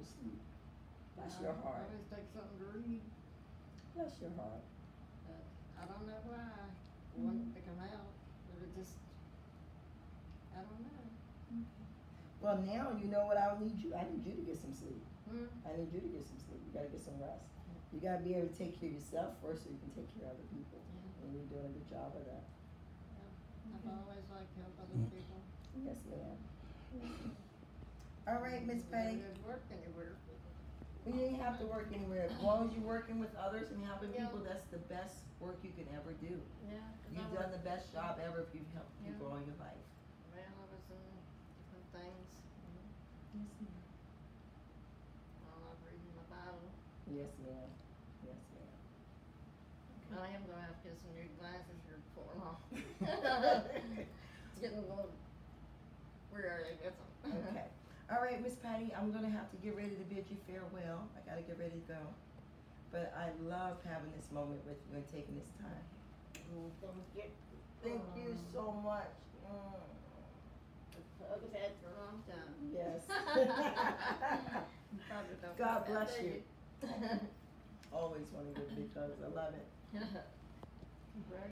sleep. Bless your heart. I always take something to read. Bless your heart. But I don't know why I wanted to come out, but it just, I don't know. Well, now you know what I need you. I need you to get some sleep. Hmm? I need you to get some sleep. You gotta get some rest. You gotta be able to take care of yourself first so you can take care of other people. Yeah. And you're doing a good job of that. Yeah. I've always liked to help other people. Yes, ma'am. All right, Miss Patty. You don't work anywhere. We didn't have to work anywhere. As long as you're working with others and helping Yeah. people, that's the best work you can ever do. Yeah. 'Cause You've done the best job ever if you've helped people all your life. Well, I was in different things. Yes, ma'am. I love reading my Bible. Yes, ma'am. Yes, ma'am. I am gonna have to get some new glasses here before long. It's getting a little, where are they with them? Okay. All right, Miss Patty, I'm gonna have to get ready to bid you farewell. I gotta get ready to go. But I love having this moment with you and taking this time. Thank you so much. I've had for a long time. Yes. Probably don't God feel bless that you. big. Always want to give big hugs. I love it. Right.